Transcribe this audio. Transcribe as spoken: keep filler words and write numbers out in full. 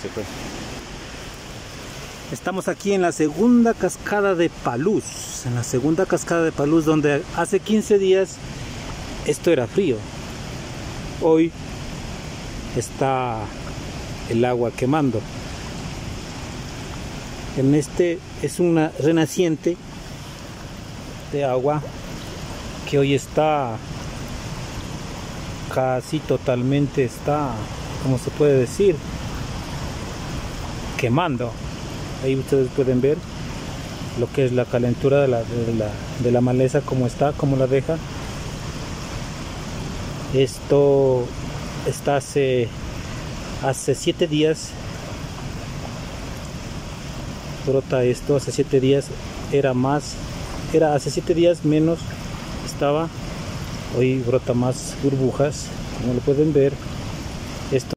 Se fue. Estamos aquí en la segunda cascada de Paluz, en la segunda cascada de Paluz, donde hace quince días esto era frío. Hoy está el agua quemando. En este es una renaciente de agua que hoy está casi totalmente, está, como se puede decir, quemando. Ahí ustedes pueden ver lo que es la calentura de la, de la, de la maleza, como está, como la deja. Esto está hace, hace siete días, brota esto, hace siete días era más, era hace siete días menos estaba, hoy brota más burbujas, como lo pueden ver. Esto